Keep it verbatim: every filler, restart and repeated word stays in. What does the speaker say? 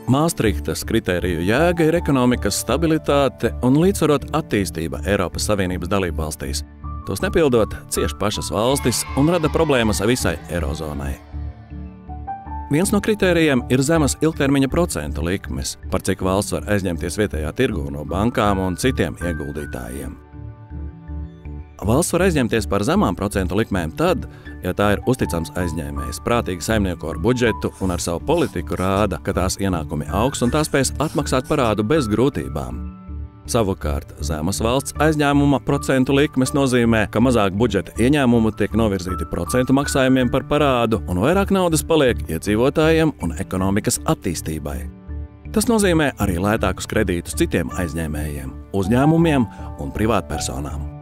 Maastrichtas kritēriju jēga ir ekonomikas stabilitāte un līdzsvarot attīstība Eiropas Savienības dalībvalstīs. Tos nepildot, cieš pašas valstis un rada problēmas visai Eirozonai. Viens no kritērijiem ir zemas ilgtermiņa procentu likmes, par cik valsts var aizņemties vietējā tirgū no bankām un citiem ieguldītājiem. Valsts var aizņemties par zemām procentu likmēm tad, ja tā ir uzticams aizņēmējs, prātīgi saimnieko ar budžetu un ar savu politiku rāda, ka tās ienākumi augs un tā spēs atmaksāt parādu bez grūtībām. Savukārt, zemas valsts aizņēmuma procentu likmes nozīmē, ka mazāk budžeta ieņēmumu tiek novirzīti procentu maksājumiem par parādu un vairāk naudas paliek iedzīvotājiem un ekonomikas attīstībai. Tas nozīmē arī lētākus kredītus citiem aizņēmējiem, uzņēmumiem un privātpersonām.